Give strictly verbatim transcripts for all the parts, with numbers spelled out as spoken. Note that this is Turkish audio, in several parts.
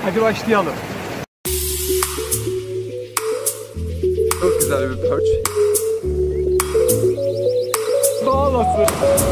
Hadi başlayalım. Çok güzel bir perch. Sağ olasın.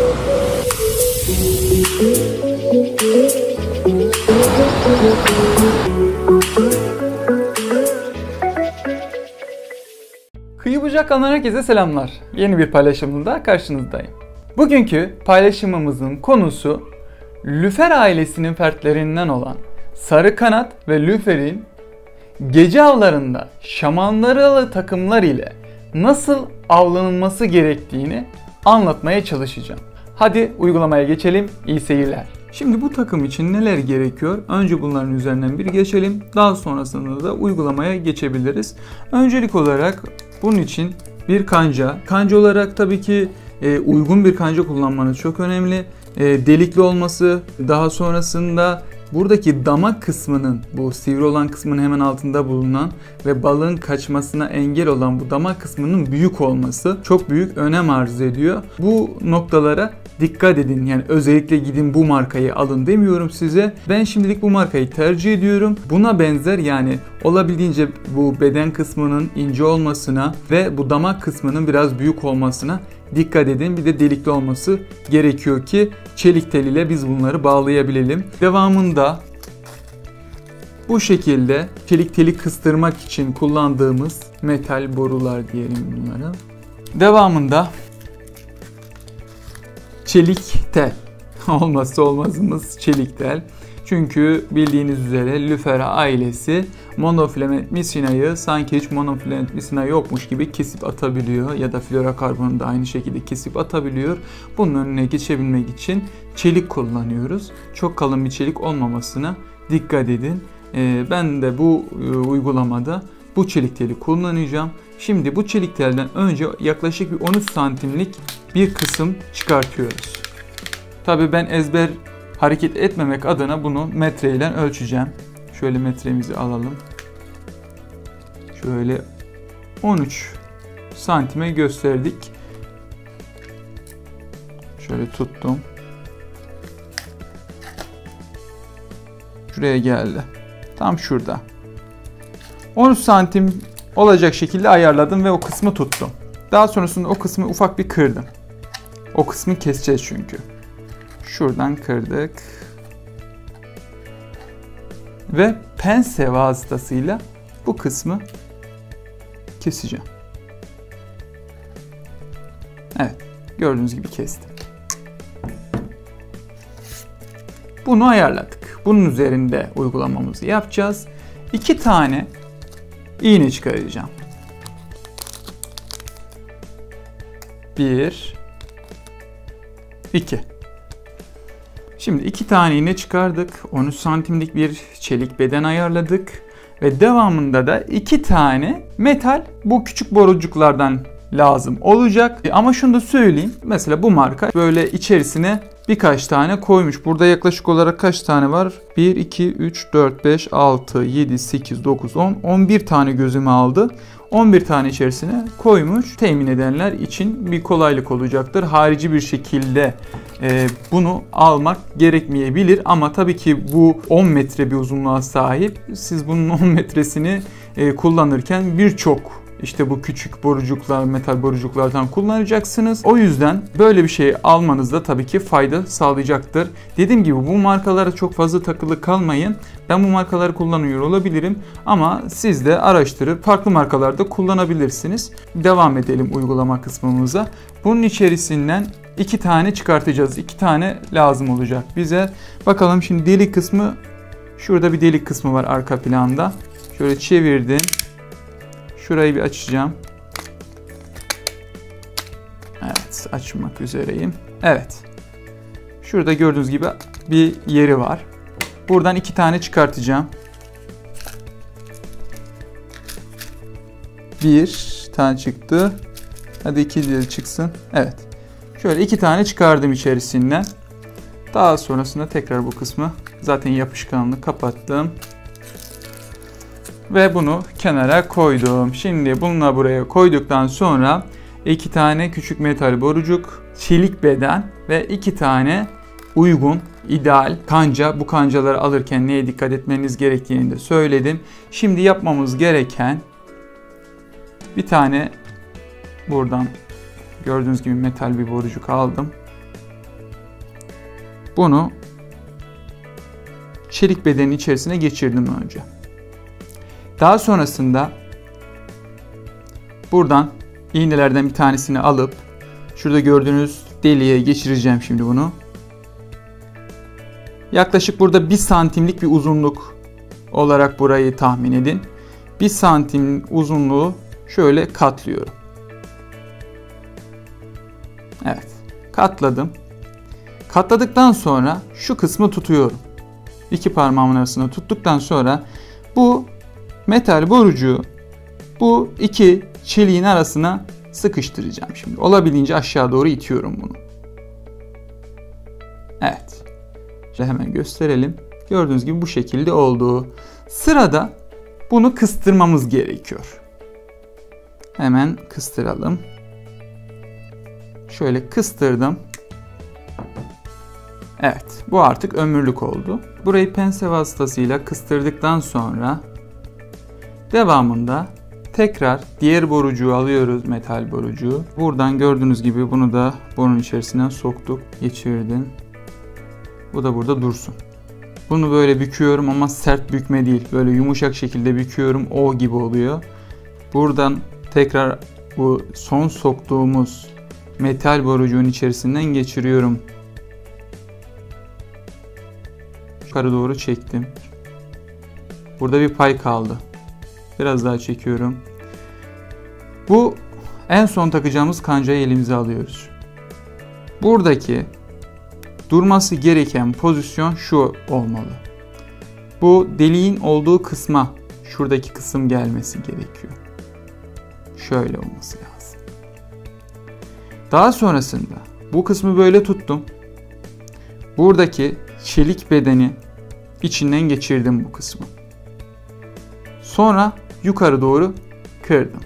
Kıyı bucak kalan herkese selamlar. Yeni bir paylaşımında karşınızdayım. Bugünkü paylaşımımızın konusu lüfer ailesinin fertlerinden olan sarı kanat ve lüferin gece avlarında şamanlarılı takımlar ile nasıl avlanılması gerektiğini anlatmaya çalışacağım. Hadi uygulamaya geçelim. İyi seyirler. Şimdi bu takım için neler gerekiyor? Önce bunların üzerinden bir geçelim. Daha sonrasında da uygulamaya geçebiliriz. Öncelik olarak bunun için bir kanca. Kanca olarak tabii ki e, uygun bir kanca kullanmanız çok önemli. E, delikli olması, daha sonrasında buradaki damak kısmının, bu sivri olan kısmının hemen altında bulunan ve balığın kaçmasına engel olan bu damak kısmının büyük olması çok büyük önem arz ediyor. Bu noktalara dikkat edin. Yani özellikle gidin bu markayı alın demiyorum size. Ben şimdilik bu markayı tercih ediyorum. Buna benzer, yani olabildiğince bu beden kısmının ince olmasına ve bu damak kısmının biraz büyük olmasına dikkat edin. Bir de delikli olması gerekiyor ki çelik tel ile biz bunları bağlayabilelim. Devamında bu şekilde çelik teli kıstırmak için kullandığımız metal borular diyelim bunlara. Devamında çelik tel. Olmazsa olmazımız çelik tel. Çünkü bildiğiniz üzere lüfer ailesi monofilament misinayı sanki hiç monofilament misina yokmuş gibi kesip atabiliyor ya da florokarbonu da aynı şekilde kesip atabiliyor. Bunun önüne geçebilmek için çelik kullanıyoruz. Çok kalın bir çelik olmamasına dikkat edin. Ben de bu uygulamada bu çelik teli kullanacağım. Şimdi bu çelik telden önce yaklaşık bir on üç santimlik bir kısım çıkartıyoruz. Tabii ben ezber hareket etmemek adına bunu metreyle ölçeceğim. Şöyle metremizi alalım. Şöyle on üç santime gösterdik. Şöyle tuttum. Şuraya geldi. Tam şurada. on üç santim olacak şekilde ayarladım ve o kısmı tuttum. Daha sonrasında o kısmı ufak bir kırdım. O kısmı keseceğiz çünkü. Şuradan kırdık. Ve pense vasıtasıyla bu kısmı keseceğim. Evet, gördüğünüz gibi kestim. Bunu ayarladık. Bunun üzerinde uygulamamızı yapacağız. İki tane iğne çıkaracağım. Bir, iki. Şimdi iki tane iğne çıkardık. on üç santimlik bir çelik beden ayarladık. Ve devamında da iki tane metal bu küçük borucuklardan lazım olacak. Ama şunu da söyleyeyim. Mesela bu marka böyle içerisine birkaç tane koymuş. Burada yaklaşık olarak kaç tane var? bir, iki, üç, dört, beş, altı, yedi, sekiz, dokuz, on. on bir tane gözüme aldı. on bir tane içerisine koymuş. Temin edenler için bir kolaylık olacaktır. Harici bir şekilde e, bunu almak gerekmeyebilir. Ama tabii ki bu on metre bir uzunluğa sahip. Siz bunun on metresini e, kullanırken birçok İşte bu küçük borucuklar, metal borucuklardan kullanacaksınız. O yüzden böyle bir şey almanızda tabii ki fayda sağlayacaktır. Dediğim gibi bu markalara çok fazla takılı kalmayın. Ben bu markaları kullanıyor olabilirim ama siz de araştırıp farklı markalarda kullanabilirsiniz. Devam edelim uygulama kısmımıza. Bunun içerisinden iki tane çıkartacağız. iki tane lazım olacak bize. Bakalım şimdi delik kısmı, şurada bir delik kısmı var arka planda. Şöyle çevirdim. Şurayı bir açacağım. Evet, açmak üzereyim. Evet. Şurada gördüğünüz gibi bir yeri var. Buradan iki tane çıkartacağım. Bir tane çıktı. Hadi iki de çıksın. Evet. Şöyle iki tane çıkardım içerisinden. Daha sonrasında tekrar bu kısmı zaten yapışkanlı kapattım. Ve bunu kenara koydum. Şimdi bununla buraya koyduktan sonra iki tane küçük metal borucuk, çelik beden ve iki tane uygun ideal kanca. Bu kancaları alırken neye dikkat etmeniz gerektiğini de söyledim. Şimdi yapmamız gereken bir tane buradan gördüğünüz gibi metal bir borucuk aldım. Bunu çelik bedenin içerisine geçirdim önce. Daha sonrasında buradan iğnelerden bir tanesini alıp şurada gördüğünüz deliğe geçireceğim şimdi bunu. Yaklaşık burada bir santimlik bir uzunluk olarak burayı tahmin edin. bir santim uzunluğu şöyle katlıyorum. Evet, katladım. Katladıktan sonra şu kısmı tutuyorum. İki parmağımın arasında tuttuktan sonra bu metal borucuğu bu iki çeliğin arasına sıkıştıracağım şimdi. Olabildiğince aşağı doğru itiyorum bunu. Evet. Şöyle hemen gösterelim. Gördüğünüz gibi bu şekilde oldu. Sırada bunu kıstırmamız gerekiyor. Hemen kıstıralım. Şöyle kıstırdım. Evet, bu artık ömürlük oldu. Burayı pense vasıtasıyla kıstırdıktan sonra devamında tekrar diğer borucuğu alıyoruz, metal borucuğu. Buradan gördüğünüz gibi bunu da borunun içerisine soktuk, geçirdim. Bu da burada dursun. Bunu böyle büküyorum ama sert bükme değil. Böyle yumuşak şekilde büküyorum. O gibi oluyor. Buradan tekrar bu son soktuğumuz metal borucuğun içerisinden geçiriyorum. Yukarı doğru çektim. Burada bir pay kaldı. Biraz daha çekiyorum. Bu en son takacağımız kancayı elimize alıyoruz. Buradaki durması gereken pozisyon şu olmalı. Bu deliğin olduğu kısma, şuradaki kısım gelmesi gerekiyor. Şöyle olması lazım. Daha sonrasında bu kısmı böyle tuttum. Buradaki çelik bedeni içinden geçirdim bu kısmı. Sonra yukarı doğru kırdım.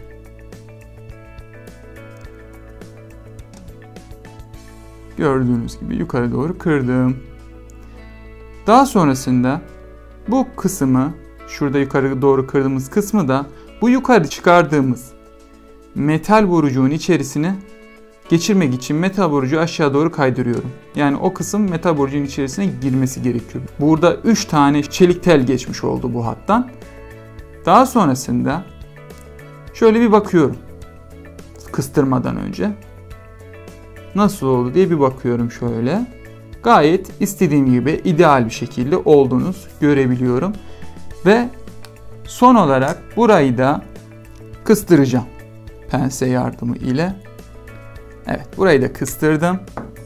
Gördüğünüz gibi yukarı doğru kırdım. Daha sonrasında bu kısmı, şurada yukarı doğru kırdığımız kısmı da bu yukarı çıkardığımız metal borucuğun içerisine geçirmek için metal borucuğu aşağı doğru kaydırıyorum. Yani o kısım metal borucuğun içerisine girmesi gerekiyor. Burada üç tane çelik tel geçmiş oldu bu hattan. Daha sonrasında şöyle bir bakıyorum. Kıstırmadan önce. Nasıl oldu diye bir bakıyorum şöyle. Gayet istediğim gibi ideal bir şekilde olduğunu görebiliyorum. Ve son olarak burayı da kıstıracağım. Pense yardımı ile. Evet, burayı da kıstırdım.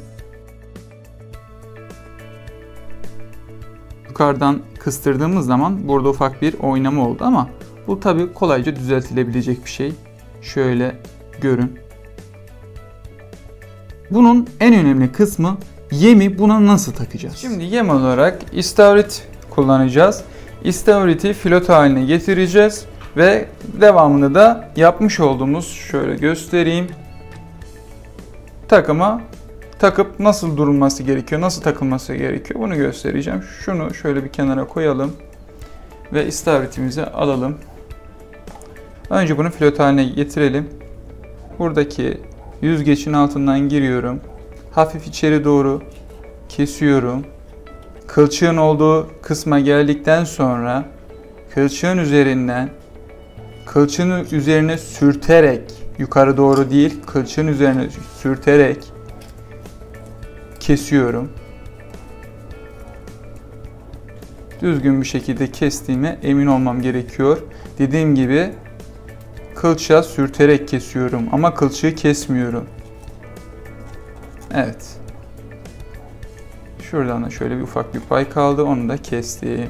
Yukarıdan kıstırdığımız zaman burada ufak bir oynama oldu ama bu tabii kolayca düzeltilebilecek bir şey. Şöyle görün. Bunun en önemli kısmı yemi buna nasıl takacağız? Şimdi yem olarak istavrit kullanacağız. İstavriti filot haline getireceğiz ve devamını da yapmış olduğumuz, şöyle göstereyim, takıma takıp nasıl durulması gerekiyor, nasıl takılması gerekiyor bunu göstereceğim. Şunu şöyle bir kenara koyalım ve istavritimizi alalım. Önce bunu filot haline getirelim. Buradaki yüzgecin altından giriyorum. Hafif içeri doğru kesiyorum. Kılçığın olduğu kısma geldikten sonra kılçığın üzerinden kılçığın üzerine sürterek, yukarı doğru değil, kılçığın üzerine sürterek kesiyorum. Düzgün bir şekilde kestiğime emin olmam gerekiyor. Dediğim gibi kılçığa sürterek kesiyorum ama kılçığı kesmiyorum. Evet. Şuradan da şöyle bir ufak bir pay kaldı. Onu da kestim.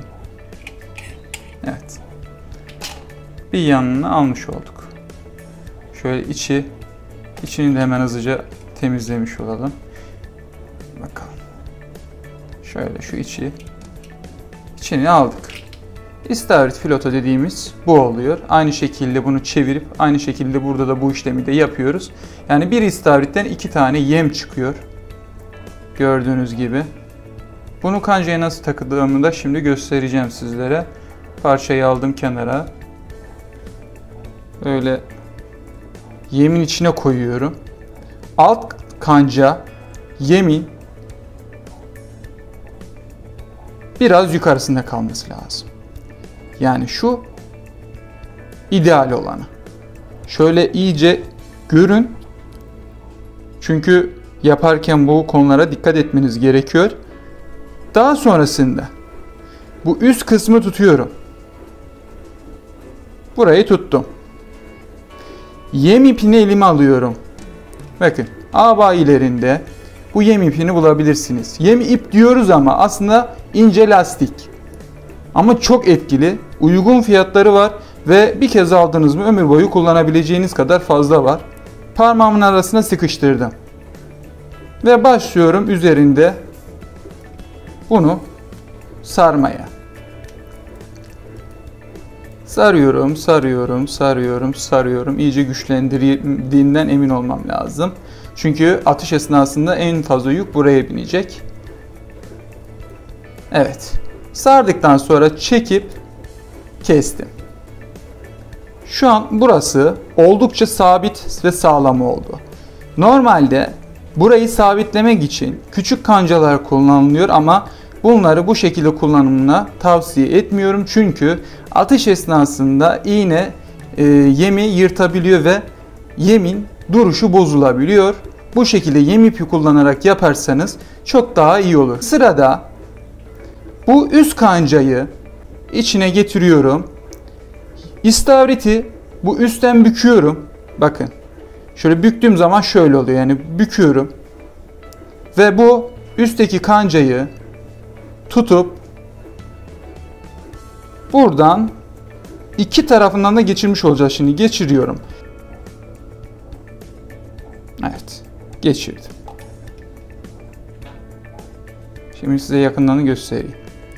Evet. Bir yanını almış olduk. Şöyle içi, içini de hemen hızlıca temizlemiş olalım. Bakalım. Şöyle şu içi, içini aldık. İstavrit filoto dediğimiz bu oluyor. Aynı şekilde bunu çevirip aynı şekilde burada da bu işlemi de yapıyoruz. Yani bir istavritten iki tane yem çıkıyor. Gördüğünüz gibi. Bunu kancaya nasıl takıldığımı da şimdi göstereceğim sizlere. Parçayı aldım kenara. Böyle yemin içine koyuyorum. Alt kanca yemin biraz yukarısında kalması lazım. Yani şu ideal olanı. Şöyle iyice görün. Çünkü yaparken bu konulara dikkat etmeniz gerekiyor. Daha sonrasında bu üst kısmı tutuyorum. Burayı tuttum. Yem ipini elime alıyorum. Bakın ağ bayilerinde bu yem ipini bulabilirsiniz. Yem ip diyoruz ama aslında ince lastik. Ama çok etkili. Uygun fiyatları var ve bir kez aldınız mı ömür boyu kullanabileceğiniz kadar fazla var. Parmağımın arasına sıkıştırdım. Ve başlıyorum üzerinde bunu sarmaya. Sarıyorum, sarıyorum, sarıyorum, sarıyorum. İyice güçlendirdiğinden emin olmam lazım. Çünkü atış esnasında en fazla yük buraya binecek. Evet. Sardıktan sonra çekip kestim. Şu an burası oldukça sabit ve sağlam oldu. Normalde burayı sabitlemek için küçük kancalar kullanılıyor ama bunları bu şekilde kullanımına tavsiye etmiyorum. Çünkü atış esnasında iğne e, yemi yırtabiliyor ve yemin duruşu bozulabiliyor. Bu şekilde yem ipi kullanarak yaparsanız çok daha iyi olur. Sırada bu üst kancayı içine getiriyorum. İstavriti bu üstten büküyorum. Bakın. Şöyle büktüğüm zaman şöyle oluyor. Yani büküyorum. Ve bu üstteki kancayı tutup buradan iki tarafından da geçirmiş olacağız. Şimdi geçiriyorum. Evet. Geçirdim. Şimdi size yakından göstereyim.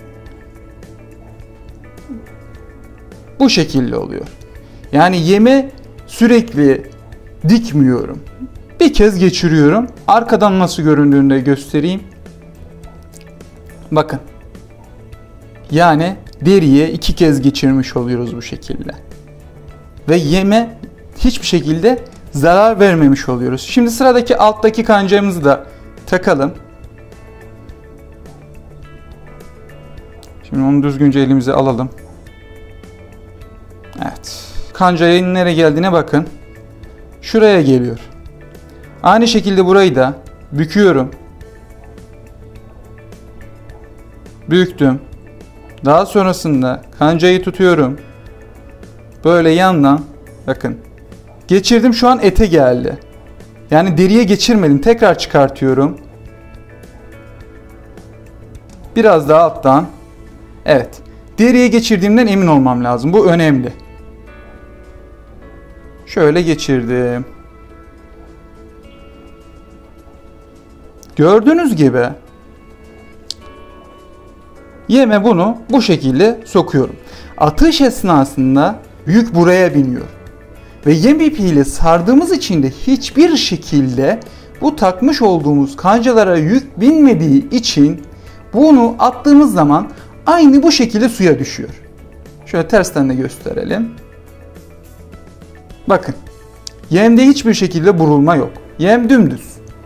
Bu şekilde oluyor. Yani yeme sürekli dikmiyorum. Bir kez geçiriyorum. Arkadan nasıl göründüğünü de göstereyim. Bakın. Yani deriye iki kez geçirmiş oluyoruz bu şekilde. Ve yeme hiçbir şekilde zarar vermemiş oluyoruz. Şimdi sıradaki alttaki kancamızı da takalım. Şimdi onu düzgünce elimize alalım. Evet. Kancayın nereye geldiğine bakın. Şuraya geliyor. Aynı şekilde burayı da büküyorum. Büktüm. Daha sonrasında kancayı tutuyorum. Böyle yandan bakın. Geçirdim, şu an ete geldi. Yani deriye geçirmedim. Tekrar çıkartıyorum. Biraz daha alttan. Evet. Deriye geçirdiğimden emin olmam lazım. Bu önemli. Şöyle geçirdim. Gördüğünüz gibi yeme bunu bu şekilde sokuyorum. Atış esnasında yük buraya biniyor. Ve yem ipiyle sardığımız için de hiçbir şekilde bu takmış olduğumuz kancalara yük binmediği için bunu attığımız zaman aynı bu şekilde suya düşüyor. Şöyle tersten de gösterelim. Bakın. Yemde hiçbir şekilde burulma yok. Yem dümdüz.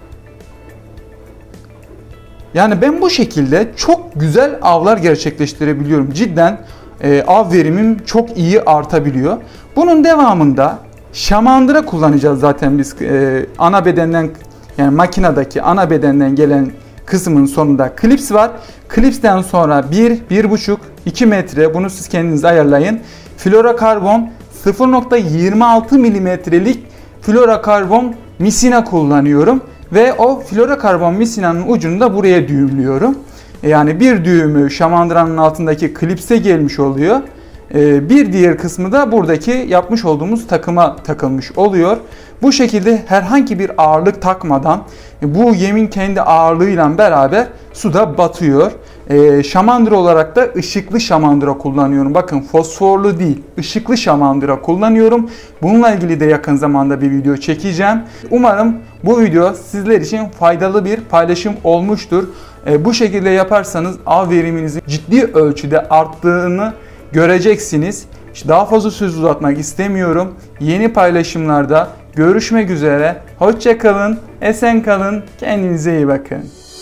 Yani ben bu şekilde çok güzel avlar gerçekleştirebiliyorum. Cidden e, av verimim çok iyi artabiliyor. Bunun devamında şamandıra kullanacağız zaten biz e, ana bedenden, yani makinedeki ana bedenden gelen kısmın sonunda klips var. Klipsten sonra bir, bir buçuk, iki metre, bunu siz kendiniz ayarlayın. Fluorokarbon sıfır nokta yirmi altı milimetrelik fluorokarbon misina kullanıyorum. Ve o fluorokarbon misinanın ucunu da buraya düğümlüyorum. Yani bir düğümü şamandıranın altındaki klipse gelmiş oluyor. Bir diğer kısmı da buradaki yapmış olduğumuz takıma takılmış oluyor. Bu şekilde herhangi bir ağırlık takmadan bu yemin kendi ağırlığıyla beraber suda batıyor. Ee, şamandıra olarak da ışıklı şamandıra kullanıyorum. Bakın fosforlu değil, ışıklı şamandıra kullanıyorum. Bununla ilgili de yakın zamanda bir video çekeceğim. Umarım bu video sizler için faydalı bir paylaşım olmuştur. Ee, bu şekilde yaparsanız av veriminizin ciddi ölçüde arttığını göreceksiniz. Daha fazla söz uzatmak istemiyorum. Yeni paylaşımlarda görüşmek üzere. Hoşça kalın, esen kalın, kendinize iyi bakın.